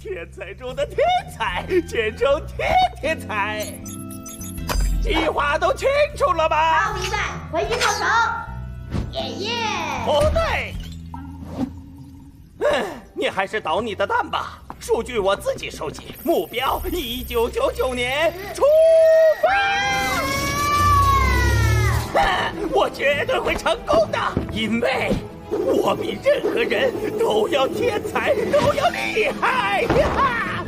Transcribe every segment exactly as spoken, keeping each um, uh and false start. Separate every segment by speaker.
Speaker 1: 天才中的天才，简称天天才。计划都清楚了吗？
Speaker 2: 好，明白，回去动手。爷爷。
Speaker 1: 不对。嗯，你还是捣你的蛋吧。数据我自己收集，目标一九九九年出发。啊！我绝对会成功的，因为我比任何人都要天才，都要厉害。哈！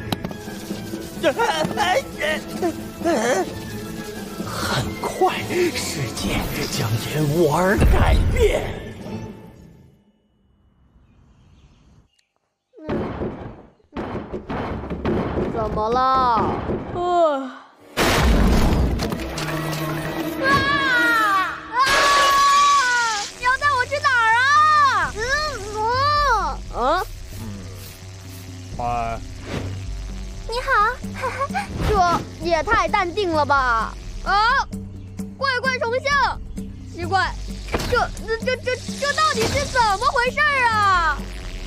Speaker 1: 很快，世界将因我而改变。
Speaker 3: 怎么了？啊！啊啊！你要带我去哪儿啊？嗯，啊？
Speaker 4: 啊！
Speaker 3: 你好，这也太淡定了吧！啊！怪怪重象，奇怪，这这这这这到底是怎么回事啊？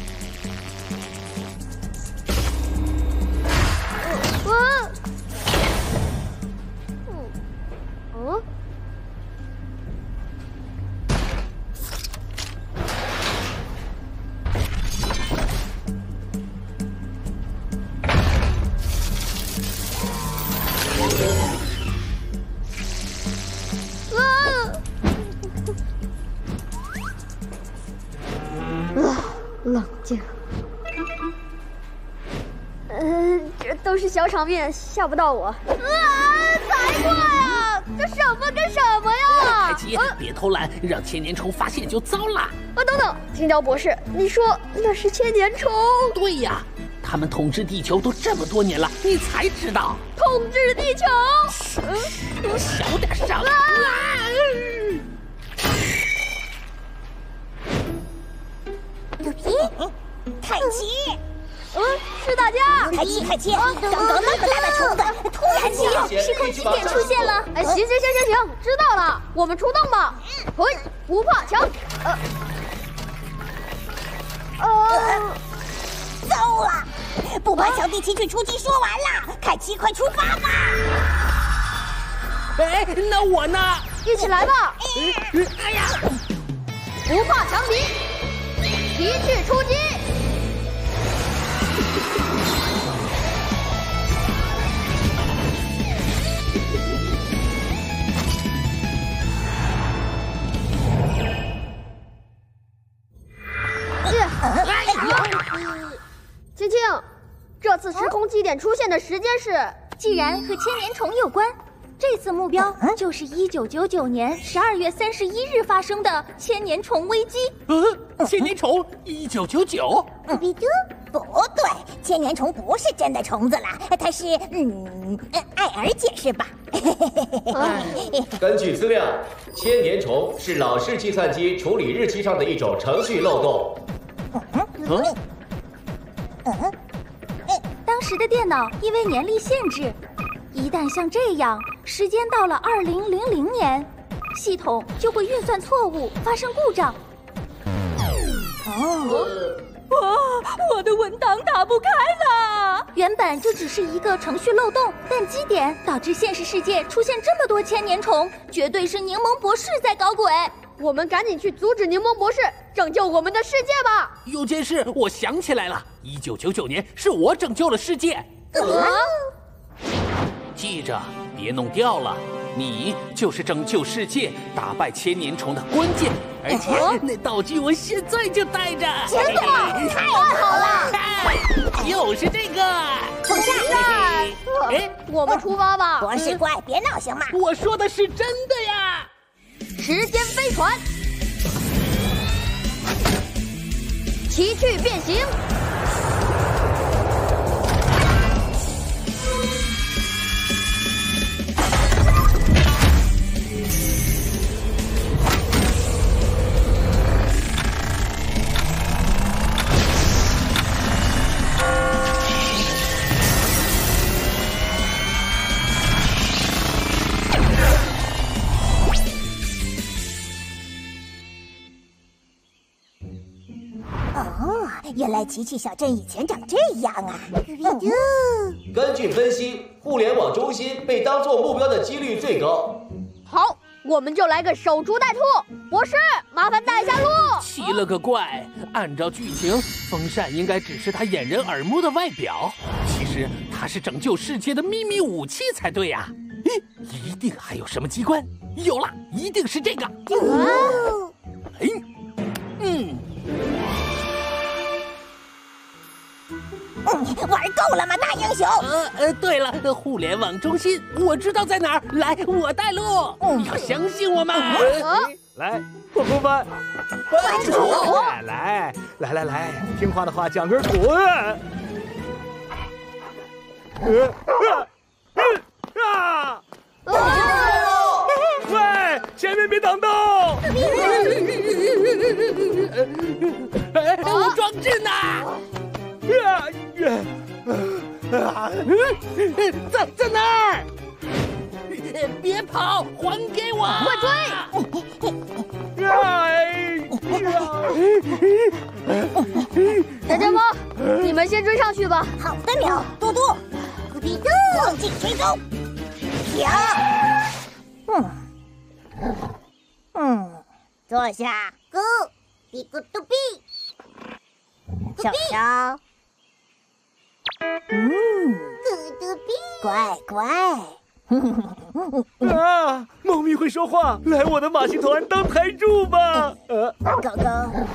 Speaker 3: 嗯，嗯，嗯，啊，冷静。呃，这都是小场面，吓不到我。啊，才怪啊！这什么跟什么呀？
Speaker 1: 凯奇，啊、别偷懒，让千年虫发现就糟了。啊，
Speaker 3: 等等，金雕博士，你说那是千年虫？
Speaker 1: 对呀，他们统治地球都这么多年了，你才知道。
Speaker 3: 统治地球？
Speaker 1: 嗯，小点声。啊！
Speaker 2: 鲁皮，凯奇。
Speaker 3: 嗯，是大家。
Speaker 2: 凯奇，凯奇，刚刚那么大的虫子，突然间时空基点出现了。
Speaker 3: 哎，行行行行行，知道了，我们出动吧。嘿，不怕强。呃，
Speaker 2: 呃，糟了！不怕强第七句出击说完了，凯奇，快出发吧！
Speaker 1: 哎，那我呢？
Speaker 3: 一起来吧！
Speaker 1: 哎呀，
Speaker 3: 不怕强敌，一去出击！青青，这次时空基点出现的时间是？
Speaker 5: 既然和千年虫有关，这次目标就是一九九九年十二月三十一日发生的千年虫危机。
Speaker 1: 嗯，千年虫一九九九？
Speaker 2: 比嘟，不对，千年虫不是真的虫子啦，它是嗯，艾尔解释吧。
Speaker 6: 根据资料，千年虫是老式计算机处理日期上的一种程序漏洞。
Speaker 1: 嗯。
Speaker 5: 嗯，当时的电脑因为年历限制，一旦像这样，时间到了二零零零年，系统就会运算错误，发生故障。哦，哇，我的文档打不开了！原本就只是一个程序漏洞，但基点导致现实世界出现这么多千年虫，绝对是柠檬博士在搞鬼。
Speaker 3: 我们赶紧去阻止柠檬博士，拯救我们的世界吧！
Speaker 1: 有件事我想起来了，一九九九年是我拯救了世界。
Speaker 3: 啊！
Speaker 1: 记着，别弄掉了。你就是拯救世界、打败千年虫的关键，而且那道具我现在就带着。
Speaker 2: 真的吗？太好了！
Speaker 1: 就是这个。
Speaker 2: 风扇。
Speaker 3: 哎，我们出发吧。
Speaker 2: 博士乖，别闹行吗？
Speaker 1: 我说的是真的呀。
Speaker 3: 时间飞船，奇趣变形。
Speaker 2: 原来来奇趣小镇以前长这样啊！
Speaker 6: 根据分析，互联网中心被当作目标的几率最高。
Speaker 3: 好，我们就来个守株待兔。博士，麻烦带下路。
Speaker 1: 奇了个怪！按照剧情，风扇应该只是他掩人耳目的外表，其实它是拯救世界的秘密武器才对呀、啊！一定还有什么机关？有了，一定是这个。
Speaker 2: 哦，
Speaker 1: 哎，嗯。
Speaker 2: 嗯，玩够了吗，大英雄？
Speaker 1: 呃呃，对了，互联网中心我知道在哪儿，来，我带路。嗯，要相信我们。
Speaker 3: 啊、
Speaker 4: 来，破空翻，
Speaker 2: 班主，
Speaker 4: 来来来来，听话的话讲根滚。呃呃啊！喂，前面别挡道！
Speaker 1: 哎，我装置呢？
Speaker 4: 啊啊！
Speaker 1: 在在那儿！别跑，还给我！
Speaker 3: 快追！
Speaker 4: 哎！
Speaker 3: 小剑锋，你们先追上去吧。
Speaker 2: 好的，鸟嘟嘟，咕滴嘟，往进追踪。呀，嗯嗯，坐下，咕比咕嘟比，手手。嗯，咕嘟比，乖乖。
Speaker 4: 啊！猫咪会说话，来我的马戏团当台柱吧！呃，
Speaker 2: 狗狗，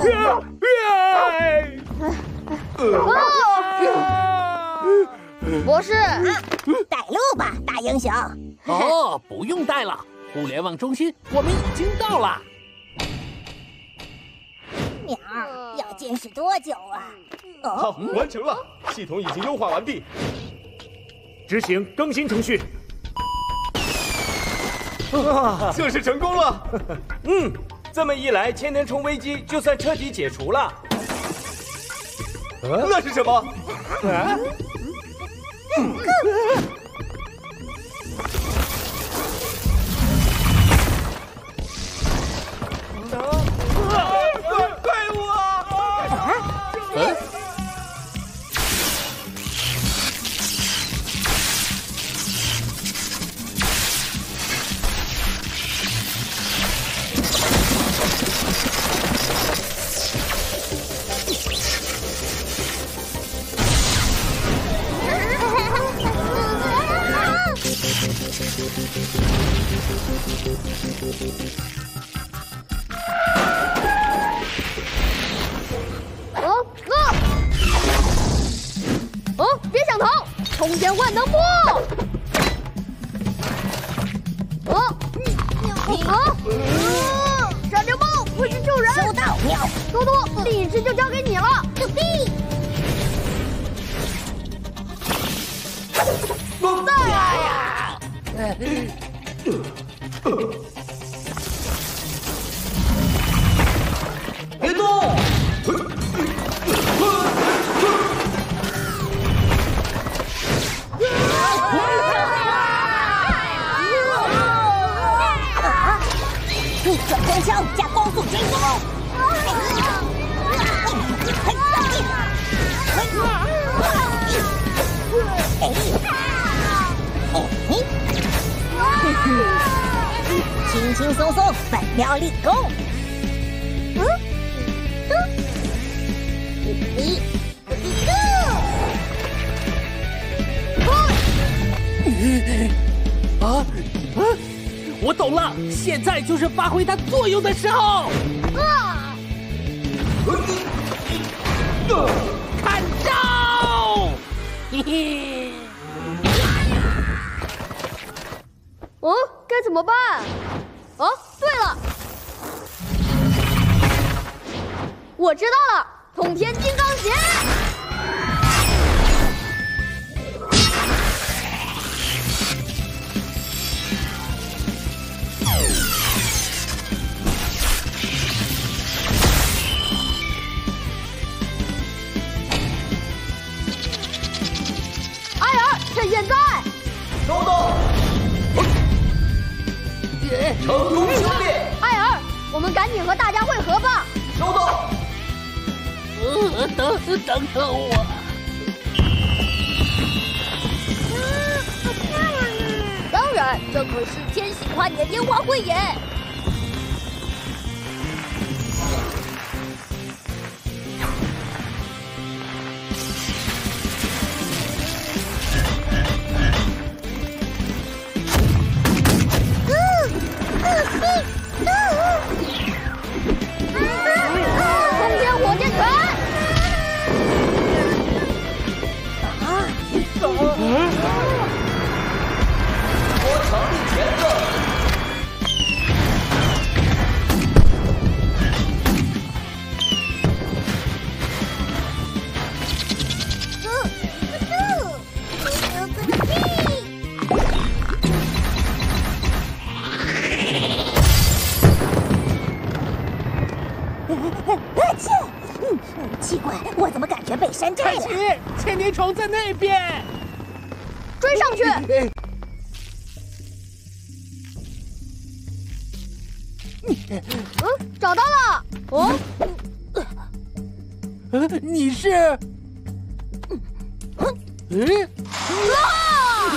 Speaker 3: 博士，
Speaker 2: 带路吧，大英雄。
Speaker 1: 哦，不用带了，互联网中心我们已经到了。
Speaker 2: 鸟儿要坚持多久啊？
Speaker 7: 好，完成了，系统已经优化完毕。
Speaker 4: 执行更新程序。
Speaker 7: 测试成功了。
Speaker 8: 嗯，这么一来，千年虫危机就算彻底解除了。
Speaker 7: 那是什么？
Speaker 8: 啊？
Speaker 7: 怪我！
Speaker 1: 嗯。
Speaker 3: 哦啊！哦，别想逃！冲天万能波！哦，啊！闪电豹，快去救人！
Speaker 2: 收到，鸟。
Speaker 3: 多多，第一只就交给你了。
Speaker 2: 嘟比。
Speaker 1: 在呀！
Speaker 6: 别动！
Speaker 2: 逆转光枪加光速追踪。轻轻松松，本秒立功。嗯嗯，一一
Speaker 1: 啊啊！我懂了，现在就是发挥它作用的时候。啊！看招！嘿嘿。
Speaker 3: 哦，该怎么办？哦，对了，我知道了，通天金刚鞋。艾尔，趁现在。
Speaker 6: 收到。成功修炼。
Speaker 3: 艾尔，我们赶紧和大家汇合吧。
Speaker 6: 收到。
Speaker 1: 呃呃，等等等我！
Speaker 2: 啊，好漂亮啊！
Speaker 3: 当然，这可是千禧跨年烟花汇演。空间火箭拳！
Speaker 2: 啊！
Speaker 6: 我强力钳子。
Speaker 2: 奇怪，我怎么感觉被山寨了？
Speaker 1: 凯奇，千年虫在那边，
Speaker 3: 追上去！嗯，找到了。哦，
Speaker 1: 呃，你是？嗯？
Speaker 3: 啊！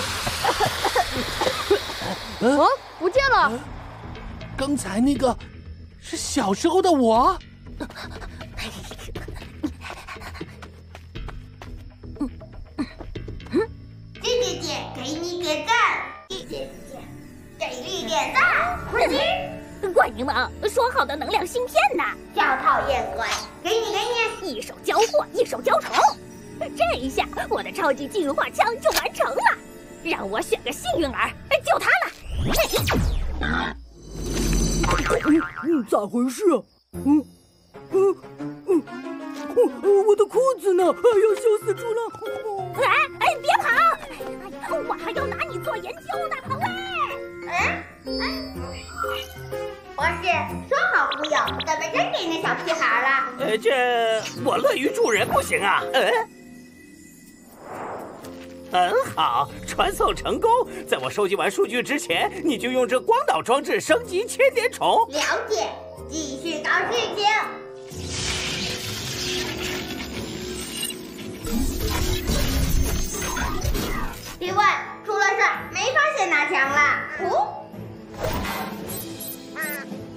Speaker 3: 哦，不见了。
Speaker 1: 刚才那个是小时候的我。
Speaker 2: 姐姐姐，给你点赞！姐姐姐，给力点赞！快点！怪你们，说好的能量芯片呢？小讨厌鬼，给你给你！一手交货，一手交虫。这一下，我的超级进化枪就完成了。让我选个幸运儿，就它了。
Speaker 4: 嗯，咋回事？嗯，嗯嗯，我的裤子呢？哎呀，笑死猪了！
Speaker 2: 哎哎，别跑！我还要拿你做研究呢！喂，嗯嗯，博士，说好不友，怎么真给那小屁孩了？
Speaker 1: 呃，这我乐于助人，不行啊。嗯。很好，传送成功。在我收集完数据之前，你就用这光导装置升级千年虫。
Speaker 2: 了解，继续搞事情。提问，出了事儿，没发现拿墙了。哦。啊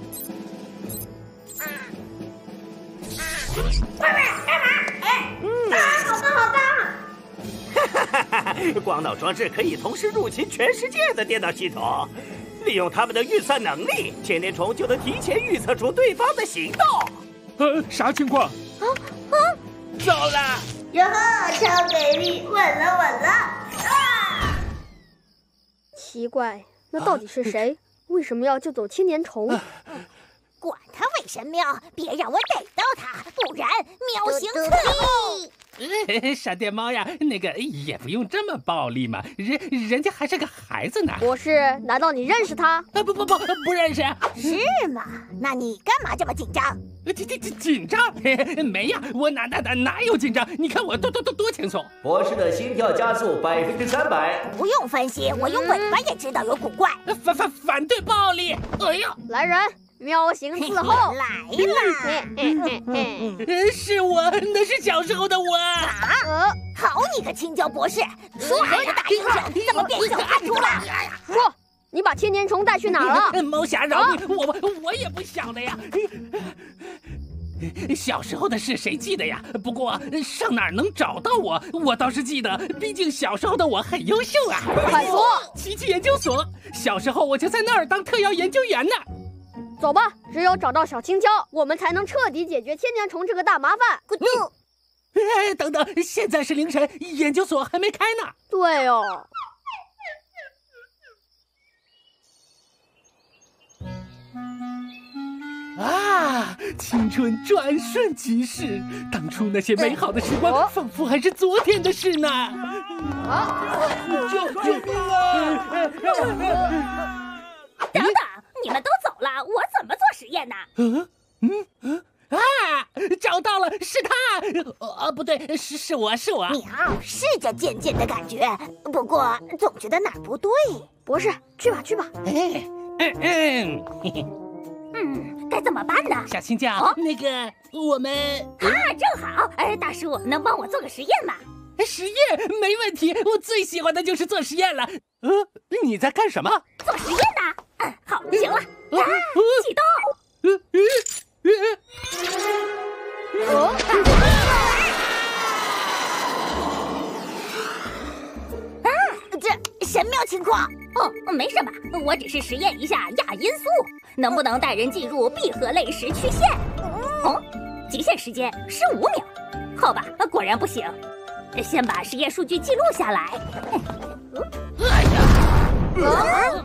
Speaker 2: 啊啊！外面干嘛？哎，啊，好大好大！
Speaker 1: 哈哈哈！光导装置可以同时入侵全世界的电脑系统，利用他们的运算能力，千年虫就能提前预测出对方的行动。
Speaker 4: 呃，啥情况？
Speaker 2: 啊啊！
Speaker 1: 走了。
Speaker 2: 哟呵，超给力，稳了稳了！啊！
Speaker 3: 奇怪，那到底是谁？为什么要救走千年虫？
Speaker 2: 管他为神喵，别让我逮到他，不然喵行刺激！
Speaker 1: 闪电猫呀，那个也不用这么暴力嘛，人人家还是个孩子呢。
Speaker 3: 博士，难道你认识他？
Speaker 1: 啊，不不不，不认识。
Speaker 2: 是吗？那你干嘛这么紧张？
Speaker 1: 紧紧紧紧张？没呀，我哪哪哪哪有紧张？你看我多多多多轻松。
Speaker 6: 博士的心跳加速百分之三百。
Speaker 2: 不用分析，我用尾巴也知道有古怪。
Speaker 1: 反反反对暴力！哎呀，
Speaker 3: 来人！喵行伺候，
Speaker 2: 来啦！
Speaker 1: 是我，那是小时候的我。
Speaker 2: 啊！好你个青椒博士，说好的大英雄，怎么变小叛徒了？
Speaker 3: 说，你把千年虫带去哪儿了？
Speaker 1: 猫侠饶你，我我我也不晓得呀。小时候的事谁记得呀？不过上哪儿能找到我，我倒是记得，毕竟小时候的我很优秀啊。
Speaker 3: 快说！
Speaker 1: 奇迹研究所，小时候我就在那儿当特邀研究员呢。
Speaker 3: 走吧，只有找到小青椒，我们才能彻底解决千年虫这个大麻烦。
Speaker 2: 咕嘟！
Speaker 1: 哎，等等，现在是凌晨，研究所还没开呢。
Speaker 3: 对哦。
Speaker 1: 啊，青春转瞬即逝，当初那些美好的时光，仿佛还是昨天的事呢。
Speaker 3: 啊！
Speaker 1: 救救命啊！
Speaker 2: 等等，你们都走了，我怎么做实验呢？
Speaker 1: 嗯嗯嗯啊！找到了，是他。呃，不对，是是我是我。
Speaker 2: 喵，是这渐渐的感觉，不过总觉得哪儿不对。
Speaker 3: 博士，去吧去吧。
Speaker 1: 哎，嗯嗯，嘿嘿。
Speaker 2: 嗯，该怎么办呢？
Speaker 1: 小青椒，哦、那个我们
Speaker 5: 啊，正好，哎，大叔，能帮我做个实验吗？
Speaker 1: 实验没问题，我最喜欢的就是做实验了。呃，你在干什么？
Speaker 5: 做实验呢。嗯，好，行了，啊，启动。
Speaker 1: 呃呃
Speaker 5: 哦。啊，这神妙情况。哦，没什么，我只是实验一下亚音速能不能带人进入闭合类时区线。哦，极限时间十五秒。好吧，果然不行。先把实验数据记录下来。
Speaker 1: 哎呀！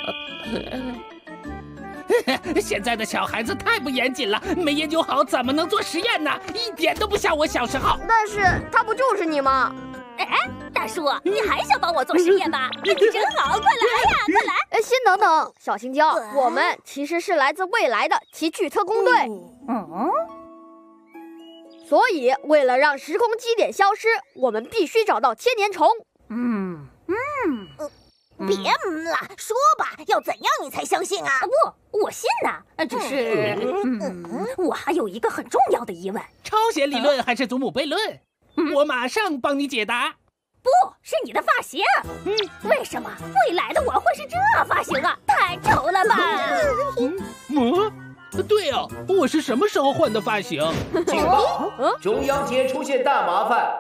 Speaker 1: 现在的小孩子太不严谨了，没研究好怎么能做实验呢？一点都不像我小时候。
Speaker 3: 但是他不就是你吗？
Speaker 5: 哎，大叔，你还想帮我做实验吗？你真好，快来呀，快来！
Speaker 3: 哎，先等等，小青椒，我们其实是来自未来的奇趣特工队。
Speaker 5: 嗯。
Speaker 3: 所以，为了让时空基点消失，我们必须找到千年虫。
Speaker 5: 嗯嗯，
Speaker 2: 呃，别嗯了，说吧，要怎样你才相信啊？
Speaker 5: 不，我信呐，只是，嗯，我还有一个很重要的疑问：
Speaker 1: 超弦理论还是祖母悖论？嗯、我马上帮你解答。
Speaker 5: 不是你的发型，嗯，为什么未来的我会是这发型啊？太丑了吧！
Speaker 1: 嗯。嗯对哦，我是什么时候换的发型？
Speaker 6: 警报！中央街出现大麻烦，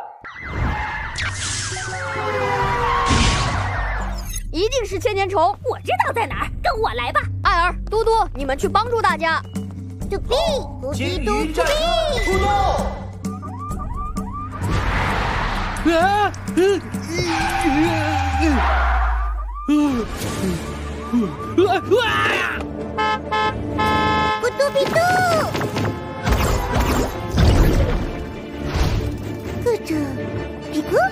Speaker 3: 一定是千年虫，
Speaker 5: 我知道在哪儿，跟我来吧。
Speaker 3: 艾尔、嘟嘟，你们去帮助大家。
Speaker 2: 嘟比，
Speaker 6: 金鱼战车出动！
Speaker 1: 啊！嗯嗯嗯啊！
Speaker 2: 咕嘟比嘟，咯着比咕。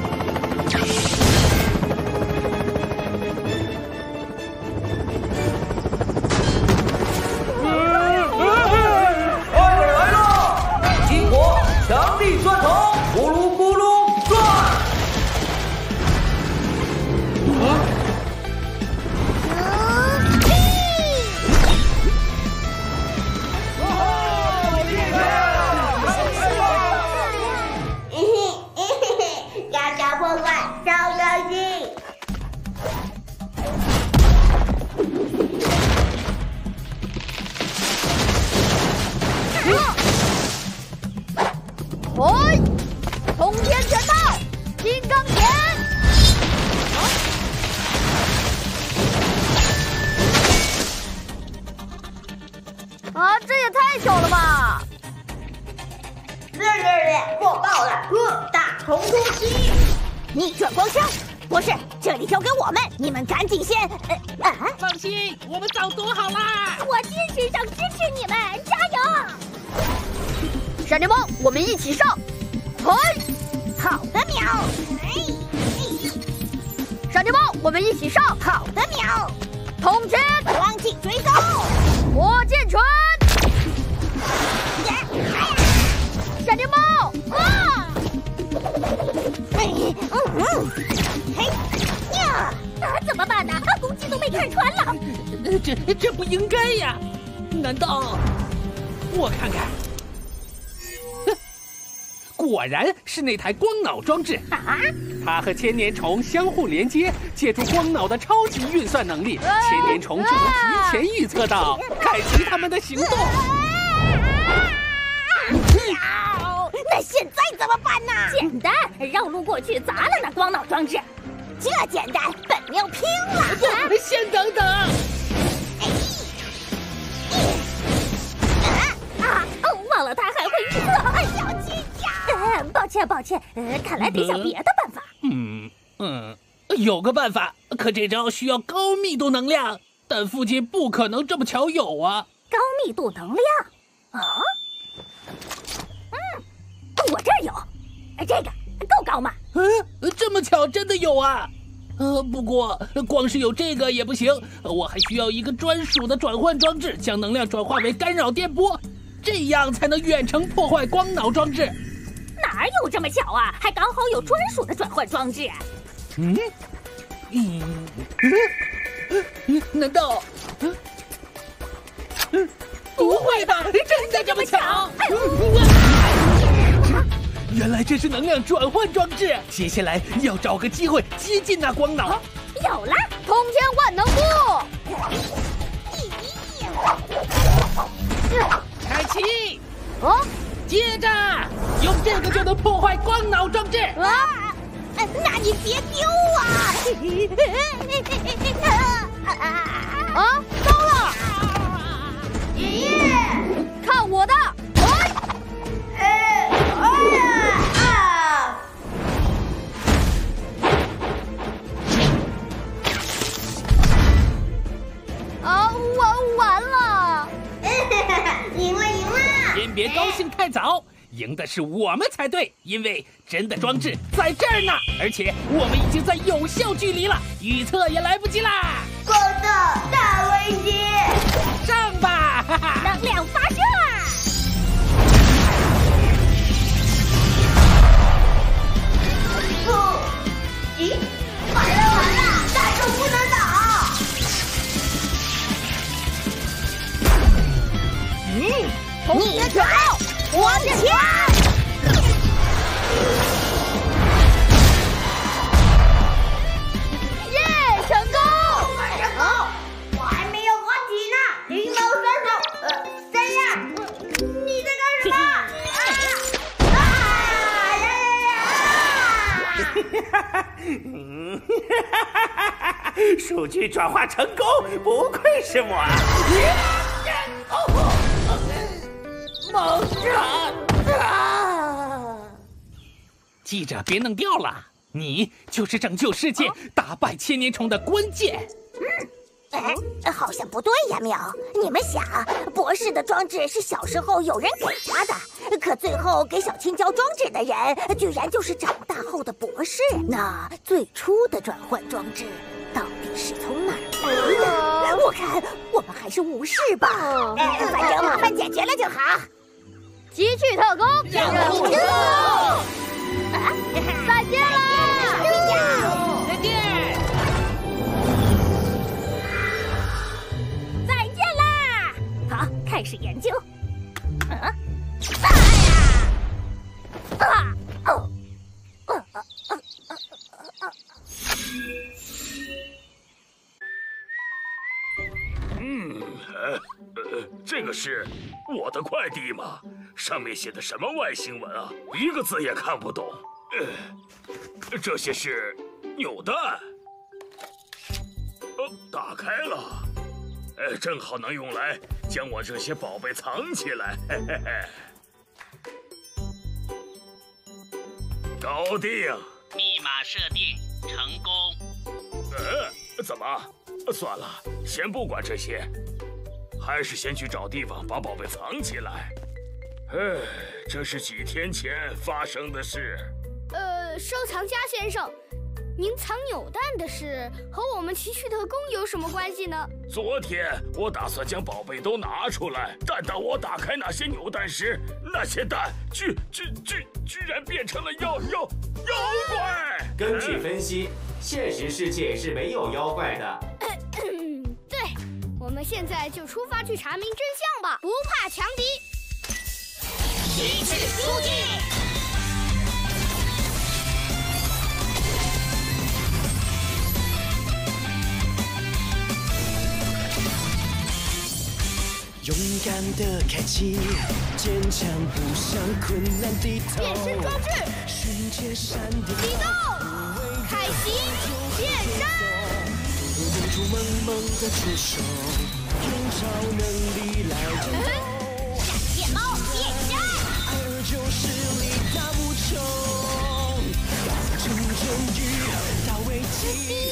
Speaker 6: 艾尔来了！激活强力钻头，咕噜咕噜转！啊！
Speaker 3: 哎，通天拳套，金刚钳！啊，这也太小了吧！
Speaker 2: 略略略，弱爆了！呃，大虫突击，逆转光枪！博士，这里交给我们，你们赶紧先……呃啊！
Speaker 1: 放心，我们早躲好啦！
Speaker 5: 我精神上支持你们，加油！
Speaker 3: 闪电猫，我们一起上！嘿，
Speaker 2: 好的，喵！哎，
Speaker 3: 闪电猫，我们一起上！
Speaker 2: 好的，喵！
Speaker 3: 通天
Speaker 2: 光镜追踪，
Speaker 3: 火箭拳！闪电猫！啊！
Speaker 2: 哎，嗯嗯，嘿呀！
Speaker 5: 啊，怎么办呢？攻击都被看穿了。
Speaker 1: 这这不应该呀！难道我看看？果然是那台光脑装置
Speaker 5: 啊！
Speaker 1: 它和千年虫相互连接，借助光脑的超级运算能力，千年虫就能提前预测到，开启他们的行动。
Speaker 2: 那现在怎么办呢？
Speaker 5: 简单，绕路过去砸了那光脑装置。
Speaker 2: 这简单，本喵拼了！
Speaker 1: 先等等。
Speaker 5: 啊！哦，忘了他还会预测。小气家。呃，抱歉抱歉，呃，看来得想别的办法。
Speaker 1: 嗯嗯，有个办法，可这招需要高密度能量，但附近不可能这么巧有啊。
Speaker 5: 高密度能量？啊？嗯，我这儿有，这个够高吗？
Speaker 1: 嗯，这么巧，真的有啊。呃，不过光是有这个也不行，我还需要一个专属的转换装置，将能量转化为干扰电波，这样才能远程破坏光脑装置。
Speaker 5: 哪有这么巧啊？还刚好有专属的转换装置。
Speaker 1: 嗯，嗯，嗯，难道？嗯，嗯，哦， 会的，真的这么巧？原来这是能量转换装置，接下来要找个机会接近那光脑。
Speaker 3: 有了，通天万能步！
Speaker 1: 开启！
Speaker 3: 哦，
Speaker 1: 接着用这个就能破坏光脑装置。
Speaker 2: 啊！那你别丢啊！
Speaker 3: 啊，糟了！爷爷，看我的！哎！啊，完完了！
Speaker 2: 赢了赢了！
Speaker 1: 先别高兴太早，赢的是我们才对，因为真的装置在这儿呢，而且我们已经在有效距离了，预测也来不及啦！
Speaker 2: 报道大危机，
Speaker 1: 上吧！哈哈，
Speaker 2: 能量发射！不，咦，完了完了，大树不能倒！
Speaker 3: 嗯，你的拳，我的枪！耶，成功！
Speaker 2: 成功！我还没有合体呢，灵毛双手，呃，三样，你在干什么？啊啊呀呀呀！
Speaker 9: 数据转化成功，不愧是我。
Speaker 1: 猛人啊！记着别弄掉了，你就是拯救世界、打败千年虫的关键。
Speaker 2: 哎，好像不对呀，淼。你们想，博士的装置是小时候有人给他的，可最后给小青椒装置的人，居然就是长大后的博士。那最初的转换装置到底是从哪儿来的？我看我们还是无视吧，反正麻烦解决了就好。
Speaker 3: 极趣特工，任务成功！再见啦！
Speaker 1: 再见！
Speaker 2: 再见啦！好，开始研究。啊！啊呀！啊！哦！啊啊啊啊啊！
Speaker 10: 嗯，呃，呃，这个是我的快递吗？上面写的什么外星文啊？一个字也看不懂。呃，这些是扭蛋。哦，打开了。呃，正好能用来将我这些宝贝藏起来。嘿嘿嘿。搞定。
Speaker 11: 密码设定成功。
Speaker 10: 呃，怎么？算了，先不管这些，还是先去找地方把宝贝藏起来。哎，这是几天前发生的事。
Speaker 3: 呃，收藏家先生，您藏扭蛋的事和我们奇趣特工有什么关系呢？
Speaker 10: 昨天我打算将宝贝都拿出来，但当我打开那些扭蛋时，那些蛋居居居居然变成了妖妖妖怪。
Speaker 6: 根据分析，现实世界是没有妖怪的。
Speaker 3: 对，我们现在就出发去查明真相吧，不怕强敌。
Speaker 2: 奇趣出击！
Speaker 12: 勇敢的开启，坚强不向困难低头。
Speaker 3: 变身装置，
Speaker 12: 瞬间闪电
Speaker 3: 启动，开启变身。
Speaker 12: 用出萌萌的触手，用超能力来战斗。
Speaker 2: 变猫变身，
Speaker 12: 爱就是力大无穷，从正义到危机，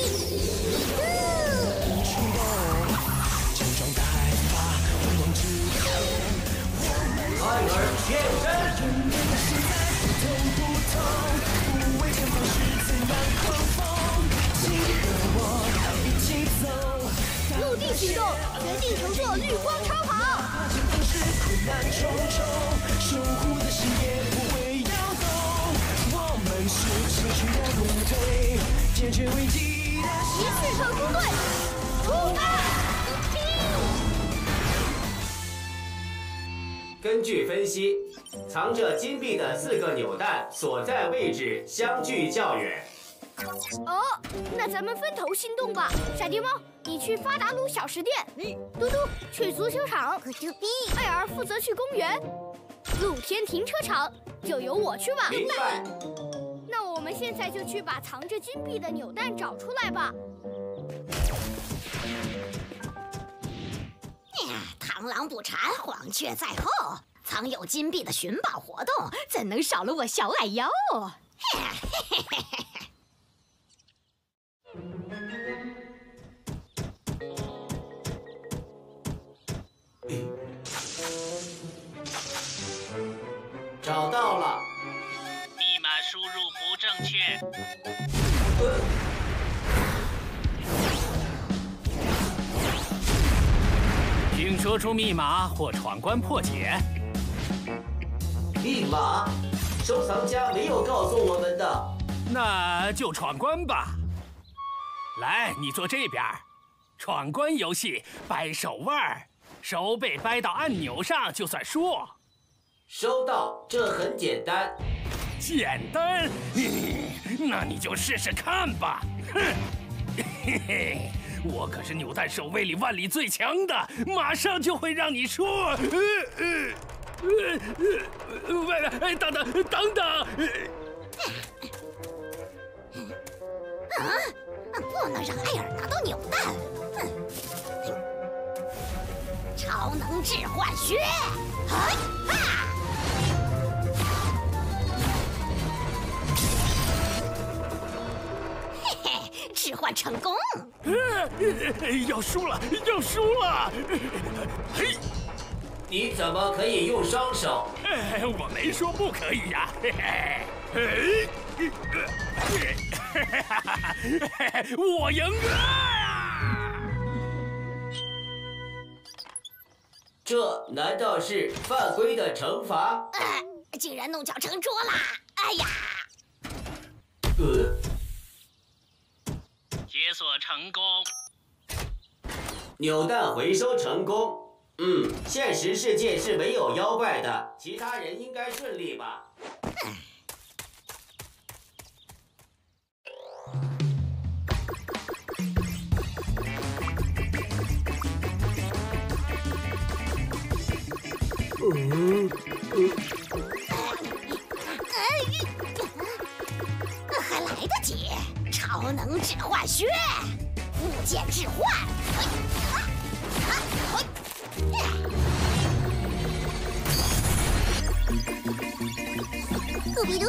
Speaker 12: 出动，强壮的海发，勇往直前。
Speaker 6: 艾尔变身。
Speaker 12: 永远的时代不同不同，无畏前方是怎样狂风，你和我一起走。
Speaker 3: 陆地行动，决定乘坐绿光超跑。
Speaker 12: 前方是困难重重，守护的心也不会摇动。我们是奇趣的部队，解决危机的
Speaker 3: 奇趣特工队，出发！
Speaker 6: 根据分析，藏着金币的四个扭蛋所在位置相距较远。
Speaker 3: 哦，那咱们分头行动吧。闪电猫，你去发达鲁小食店；嘟嘟去足球场；艾尔负责去公园；露天停车场就由我去吧。
Speaker 6: 明白。
Speaker 3: 那我们现在就去把藏着金币的扭蛋找出来吧。
Speaker 2: 螳螂捕蝉，黄雀在后。藏有金币的寻宝活动，怎能少了我小矮妖？
Speaker 6: 找到了。
Speaker 11: 密码输入不正确。
Speaker 6: 呃
Speaker 1: 请说出密码或闯关破解。
Speaker 6: 密码，收藏家没有告诉我们的。
Speaker 1: 那就闯关吧。来，你坐这边。闯关游戏，掰手腕，手被掰到按钮上就算输。
Speaker 6: 收到，这很简单。
Speaker 1: 简单？嗯，那你就试试看吧。哼，嘿嘿。我可是扭蛋守卫里万里最强的，马上就会让你输。呃呃呃呃，喂喂，等等等等！
Speaker 2: 啊！不能让艾尔拿到扭蛋。超能置换靴，哎啊！嘿嘿，置换成功。
Speaker 1: 要输了，要输了！嘿，
Speaker 6: 你怎么可以用双手？
Speaker 1: 哎，我没说不可以呀！嘿嘿，哎，我赢了！
Speaker 6: 这难道是犯规的惩罚？
Speaker 2: 呃，竟然弄巧成拙啦！哎呀！
Speaker 6: 呃。
Speaker 11: 解锁成功，
Speaker 6: 扭蛋回收成功。嗯，现实世界是没有妖怪的，其他人应该顺利吧？
Speaker 4: 嗯，
Speaker 2: 还来得及。超能置换靴，物件置换。咕比嘟。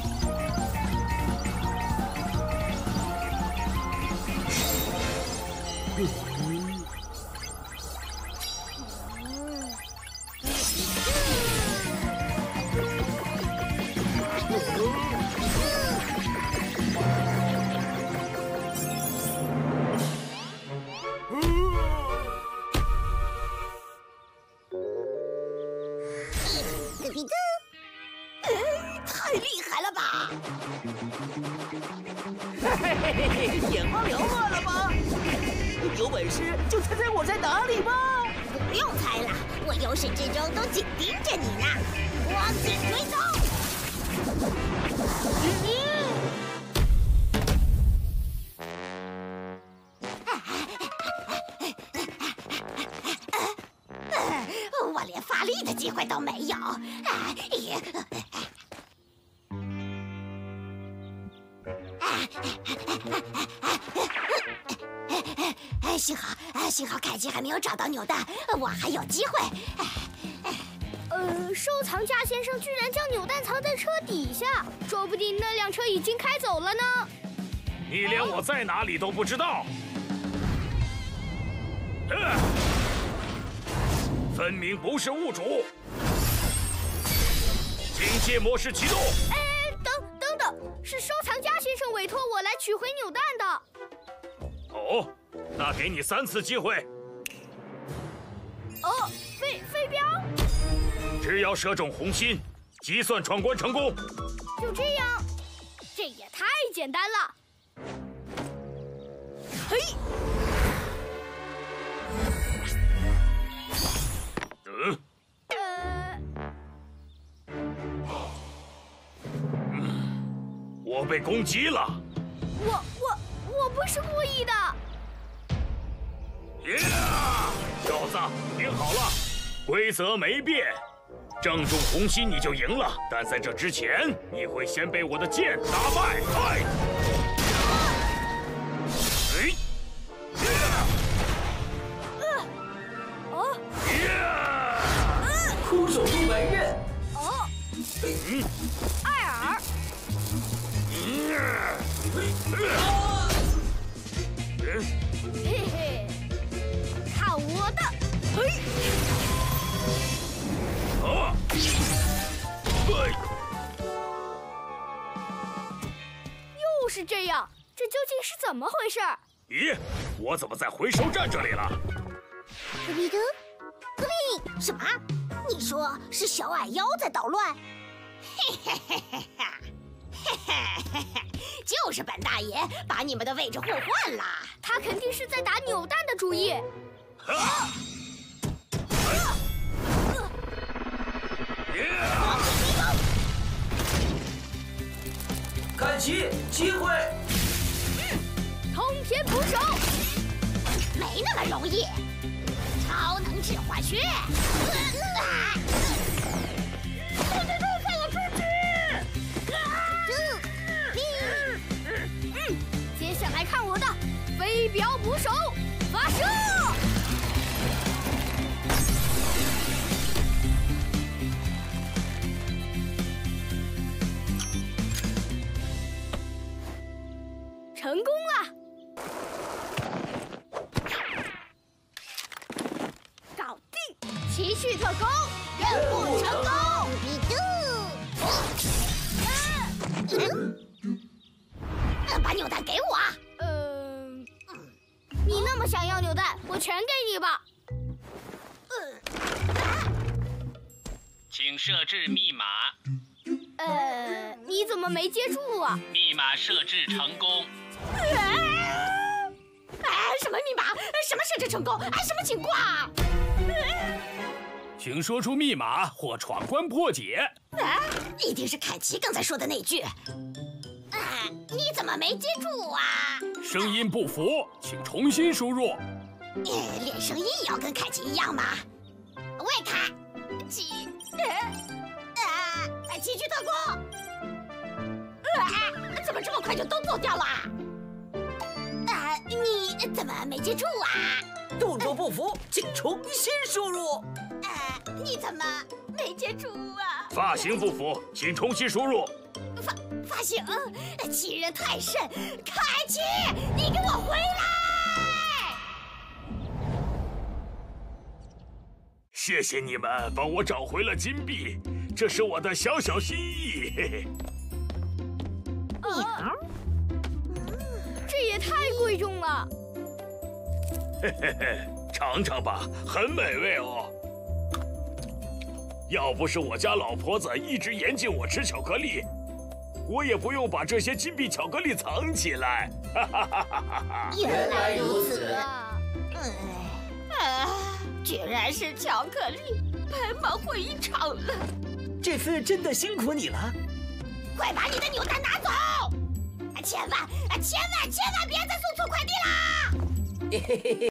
Speaker 2: 太厉害了吧！
Speaker 9: 嘿嘿嘿嘿，眼花缭乱了吧？有本事就猜猜我在哪里吧！
Speaker 2: 不用猜了，我由始至终都紧盯着你呢。光线追踪。我连发力的机会都没有。幸好，幸好凯奇还没有找到扭蛋，我还有机会。
Speaker 3: 呃，收藏家先生居然将扭蛋藏在车底下，说不定那辆车已经开走了呢。
Speaker 10: 你连我在哪里都不知道。呃分明不是物主！警戒模式启动。
Speaker 3: 哎，等等等，是收藏家先生委托我来取回扭蛋的。
Speaker 10: 哦，那给你三次机会。
Speaker 3: 哦，飞飞镖。
Speaker 10: 只要射中红心，即算闯关成功。
Speaker 3: 就这样，这也太简单了。嘿。
Speaker 10: 嗯。
Speaker 3: 呃。
Speaker 10: 被攻击了。
Speaker 3: 我我我不是故意的。
Speaker 10: 呀，小子，听好了，规则没变，正中红心你就赢了。但在这之前，你会先被我的剑打败。嗨！哎！
Speaker 3: 哦！
Speaker 9: 空手入白刃。
Speaker 3: 哦。
Speaker 10: 嗯。
Speaker 3: 艾尔。嘿嘿，看我的！嘿。
Speaker 10: 啊！对。
Speaker 3: 又是这样，这究竟是怎么回事？
Speaker 10: 咦，我怎么在回收站这里了？
Speaker 2: 科比特，科比，什么？你说是小矮妖在捣乱？嘿嘿嘿嘿哈，嘿嘿嘿嘿，就是本大爷把你们的位置互换了。
Speaker 3: 他肯定是在打扭蛋的主意。
Speaker 10: 啊！
Speaker 9: 凯奇，机会！
Speaker 3: 通天捕手，
Speaker 2: 没那么容易。超能智化靴，快点放我出去！
Speaker 3: 嗯，接下来看我的飞镖捕手发射！成功了！搞定！奇趣特工，任务成功！
Speaker 2: 比度，嗯，把扭蛋给我。
Speaker 3: 嗯，你那么想要扭蛋，我全给你吧。
Speaker 11: 请设置密码。
Speaker 3: 呃，你怎么没接住啊？
Speaker 11: 密码设置成功。
Speaker 2: 哎，什么密码？什么设置成功？哎，什么情况？
Speaker 1: 请说出密码或闯关破解。
Speaker 2: 啊，一定是凯奇刚才说的那句。啊，你怎么没接住啊？
Speaker 1: 声音不符，请重新输入。
Speaker 2: 呃，练声音也要跟凯奇一样吗？喂，凯奇，啊，奇趣特工，啊，怎么这么快就都走掉了？啊，你怎么没接住啊？
Speaker 9: 动作不符，请重新输入。
Speaker 2: 啊，你怎么没接住啊？
Speaker 10: 发型不符，请重新输入。
Speaker 2: 发发型，欺人太甚！凯奇，你给我回来！
Speaker 10: 谢谢你们帮我找回了金币，这是我的小小心意。嘿嘿。
Speaker 2: 鸟，
Speaker 3: 这也太贵重了。
Speaker 10: 嘿嘿嘿，尝尝吧，很美味哦。要不是我家老婆子一直严禁我吃巧克力，我也不用把这些金币巧克力藏起来。哈哈哈哈哈！
Speaker 2: 原来如此。
Speaker 3: 嗯，
Speaker 2: 啊，居然是巧克力，白忙活一场了。
Speaker 9: 这次真的辛苦你了。
Speaker 2: 快把你的扭蛋拿走！千万、千万、千万别再送错快递啦！
Speaker 9: 嘿嘿嘿。